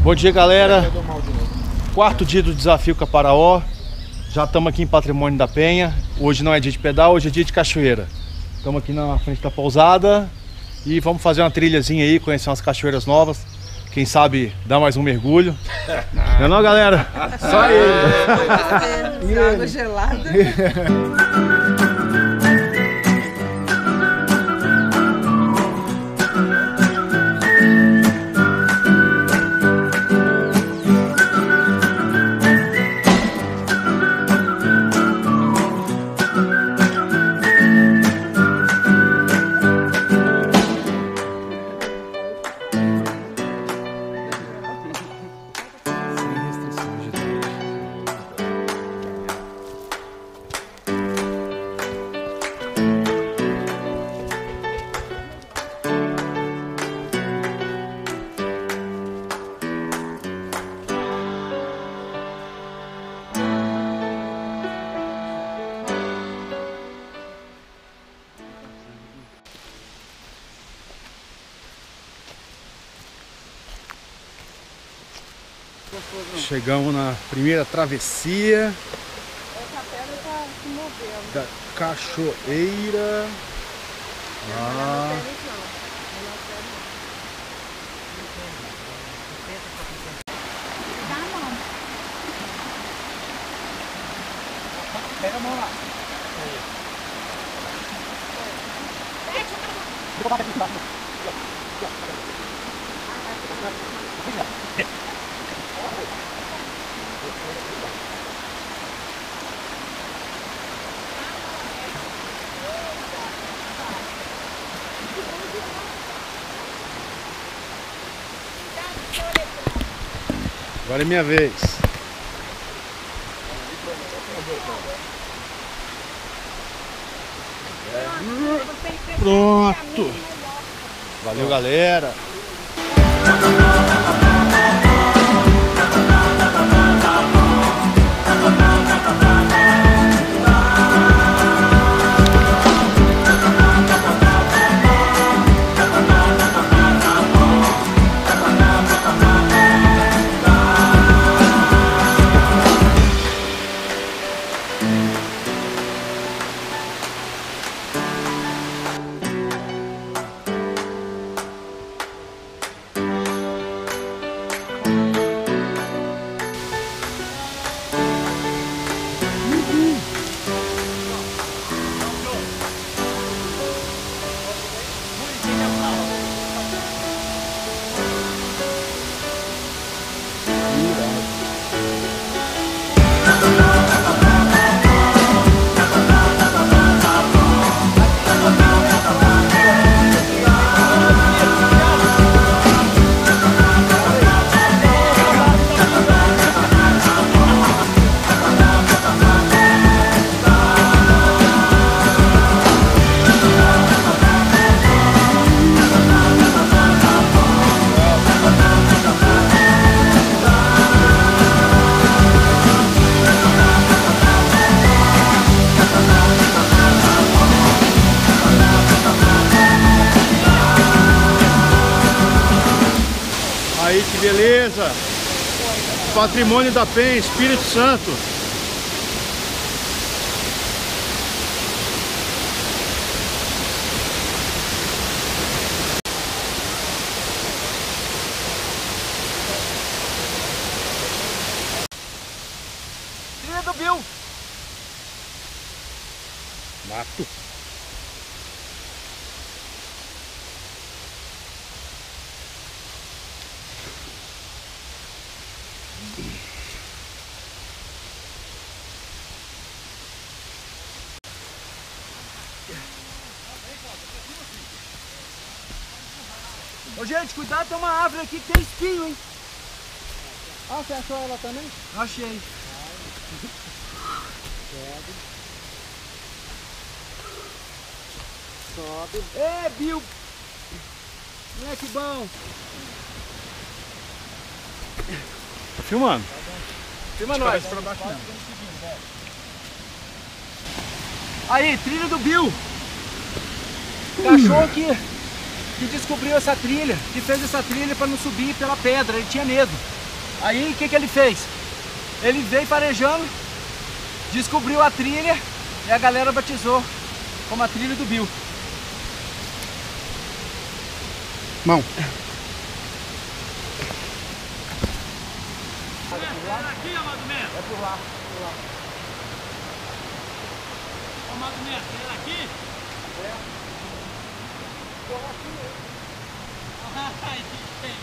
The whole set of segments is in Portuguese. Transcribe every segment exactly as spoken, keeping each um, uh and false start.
Bom dia, galera. Quarto dia do desafio Caparaó. Já estamos aqui em Patrimônio da Penha. Hoje não é dia de pedal, hoje é dia de cachoeira. Estamos aqui na frente da pousada e vamos fazer uma trilhazinha aí, conhecer umas cachoeiras novas. Quem sabe dar mais um mergulho. Não é não, galera? Só ele. É, água gelada. Chegamos na primeira travessia. Essa pedra tá se movendo. Da cachoeira. Ah. Pega a mão lá. Agora é minha vez. Pronto. Valeu, galera. Aí, que beleza! Patrimônio da Penha, Espírito Santo. Trilha do Bill. Mato. Ô, gente, cuidado, tem uma árvore aqui que tem espinho, hein? Ah, você achou ela também? Achei. Sobe. É, Bill. Não é que bom. Tá filmando? Filma nós. Aí, trilha do Bill. Cachorro que, que descobriu essa trilha, que fez essa trilha para não subir pela pedra, ele tinha medo. Aí o que, que ele fez? Ele veio farejando, descobriu a trilha e a galera batizou como a trilha do Bill. Mão. Aqui, Amado Neto. É por lá, por lá. Amado Neto, ele é aqui? É. Porra, aqui mesmo. Ai, que tem.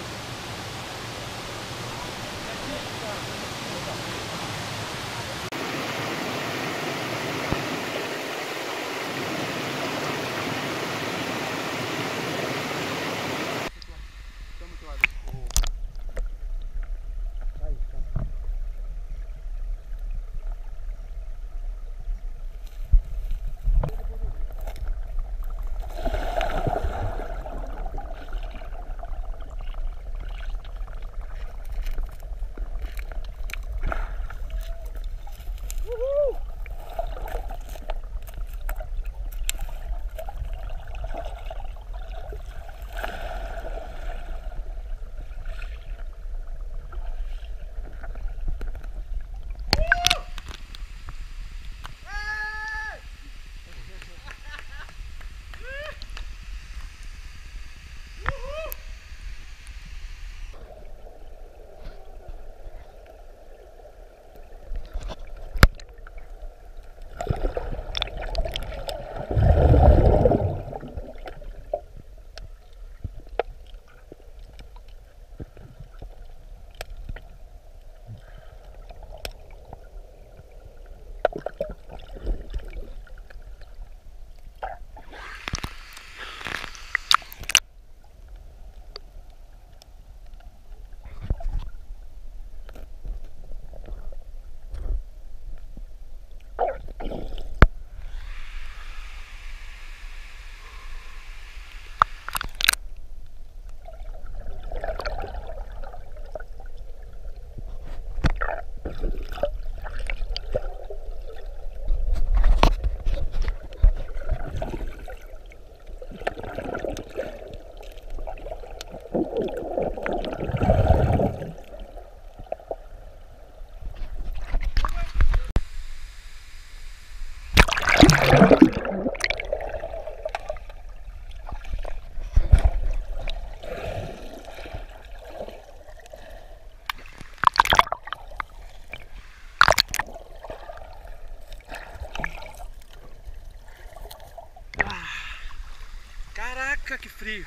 Caraca, que frio!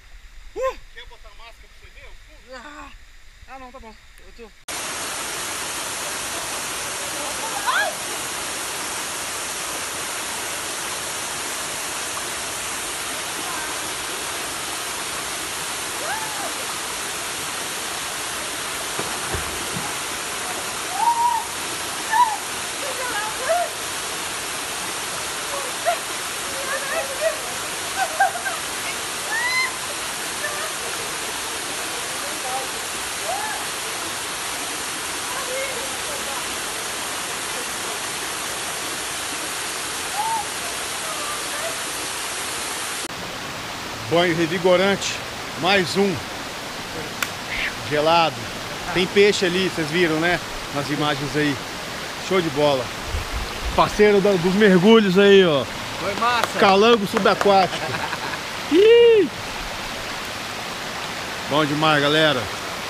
Uh! Quer botar máscara pra você ver o fundo? Ah, ah não, tá bom. Eu tô... Banho revigorante, mais um. Gelado. Tem peixe ali, vocês viram, né? Nas imagens aí. Show de bola. Parceiro da- dos mergulhos aí, ó. Foi massa! Calango subaquático. Ih! Bom demais, galera.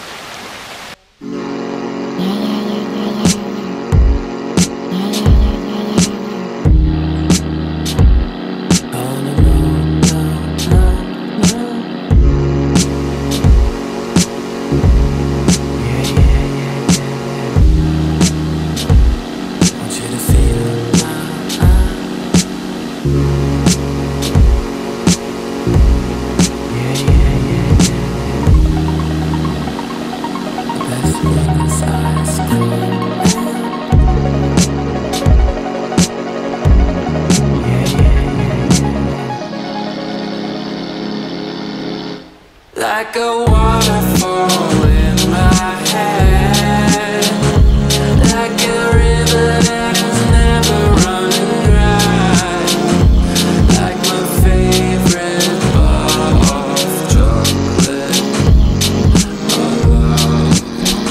Like a waterfall in my head, like a river that's never running dry, like my favorite bar of chocolate or love.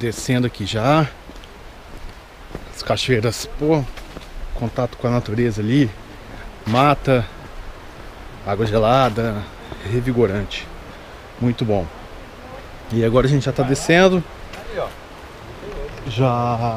descendo aqui já. As cachoeiras, pô, contato com a natureza ali, mata, água gelada, revigorante, muito bom. E agora a gente já tá descendo, já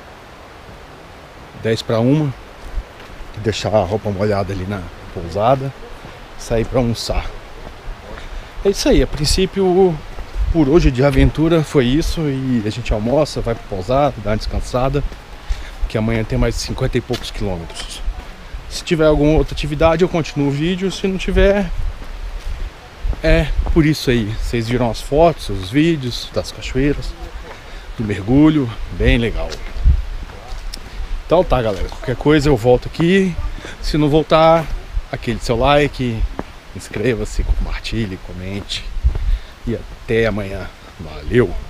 dez para uma, deixar a roupa molhada ali na pousada, sair para almoçar. É isso aí, a princípio por hoje de aventura foi isso, e a gente almoça, vai para pousada, dá uma descansada, que amanhã tem mais cinquenta e poucos quilômetros. Se tiver alguma outra atividade eu continuo o vídeo, se não tiver, é por isso aí. Vocês viram as fotos, os vídeos das cachoeiras, do mergulho, bem legal. Então tá, galera, qualquer coisa eu volto aqui. Se não voltar, aquele seu like, inscreva-se, compartilhe, comente. E até amanhã. Valeu!